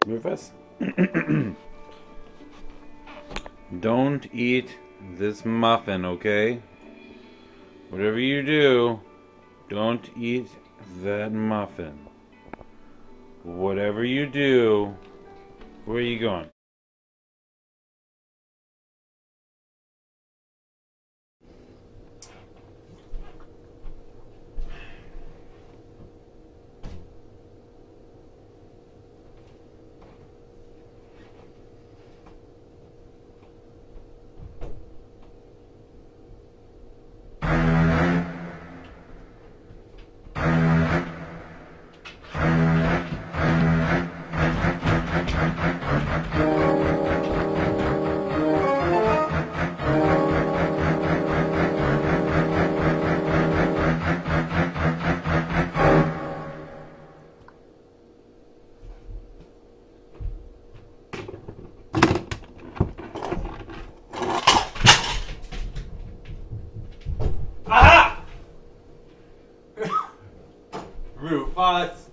Rufus, don't eat this muffin, okay? Whatever you do, don't eat that muffin. Whatever you do, where are you going? Aha! Rufus!